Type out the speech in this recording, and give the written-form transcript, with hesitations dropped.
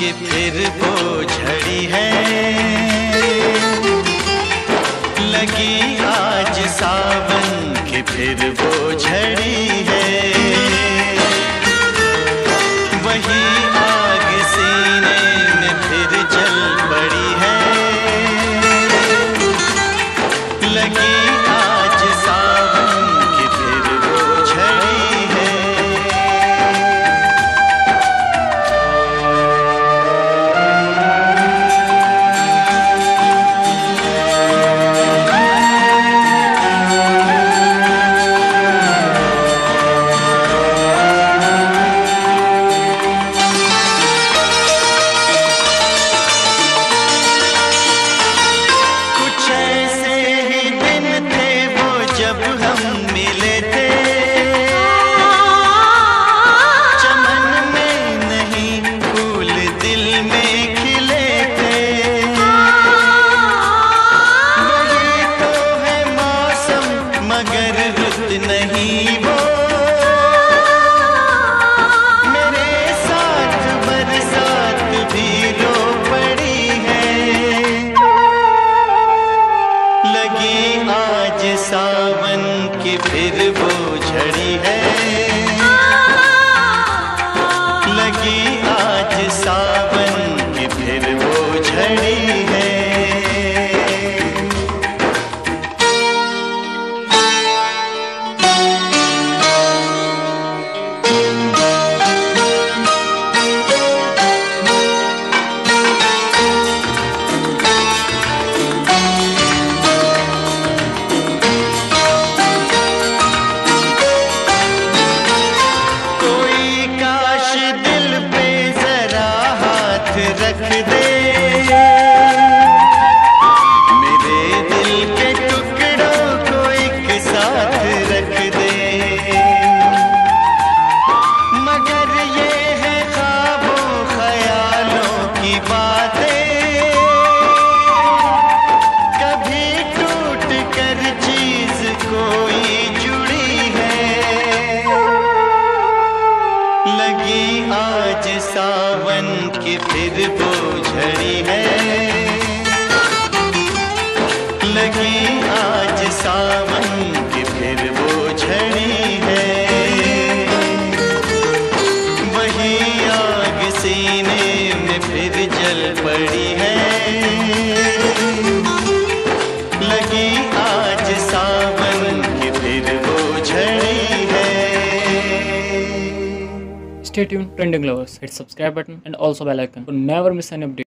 की फिर वो झड़ी है, लगी आज सावन की फिर वो झड़ी है। वही आग सीने में फिर जल पड़ी है, लगी आज सावन की फिर वो झड़ी है। मगर रुत नहीं वो, मेरे साथ बरसात भी रो पड़ी है, लगी आज सावन की फिर वो झड़ी है, लगी आज सावन की फिर वो झड़ी है। रख दे मेरे दिल के टुकड़ों को एक साथ रख दे, मगर ये है ख्वाबों ख्यालों की बातें, कभी टूट कर चीज कोई जुड़ी है, लगी आज सावन की फिर वो झड़ी है, लगी आज सावन की फिर वो झड़ी है। वही आग सीने में फिर जल पड़ी है, लगी आज सावन की फिर वो झड़ी है। Stay tuned, Trending Lovers. Hit subscribe button and also bell icon to never miss any update.